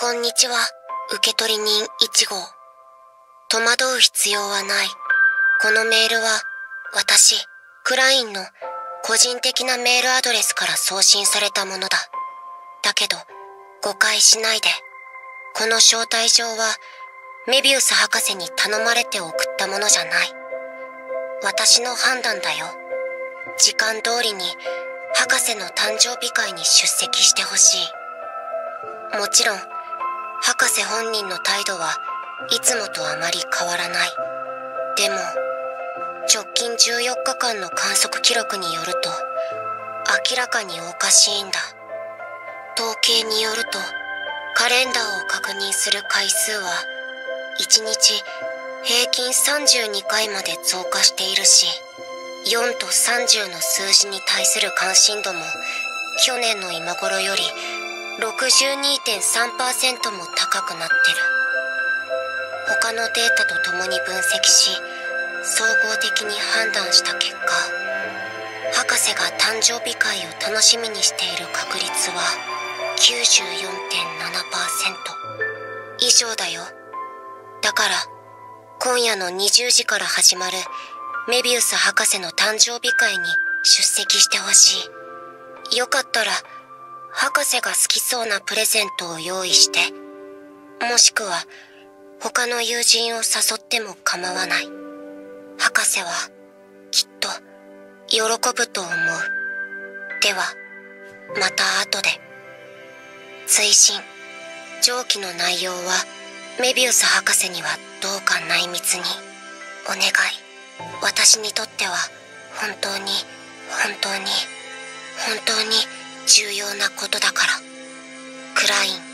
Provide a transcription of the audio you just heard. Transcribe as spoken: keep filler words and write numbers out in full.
こんにちは、受取人いち号。戸惑う必要はない。このメールは、私、クラインの個人的なメールアドレスから送信されたものだ。だけど、誤解しないで。この招待状は、メビウス博士に頼まれて送ったものじゃない。私の判断だよ。時間通りに、博士の誕生日会に出席してほしい。もちろん、博士本人の態度はいつもとあまり変わらない。でも、直近じゅうよっかかんの観測記録によると、明らかにおかしいんだ。統計によると、カレンダーを確認する回数は、いちにち平均さんじゅうにかいまで増加しているし、よんとさんじゅうの数字に対する関心度も、去年の今頃より ろくじゅうにてんさんパーセント も高くなってる。他のデータと共に分析し、総合的に判断した結果、博士が誕生日会を楽しみにしている確率は きゅうじゅうよんてんななパーセント 以上だよ。だから今夜のにじゅうじから始まるメビウス博士の誕生日会に出席してほしい。よかったら博士が好きそうなプレゼントを用意して、もしくは他の友人を誘っても構わない。博士はきっと喜ぶと思う。ではまた後で。追伸、上記の内容はメビウス博士にはどうか内密にお願い。私にとっては本当に本当に本当に重要なことだから。クライン。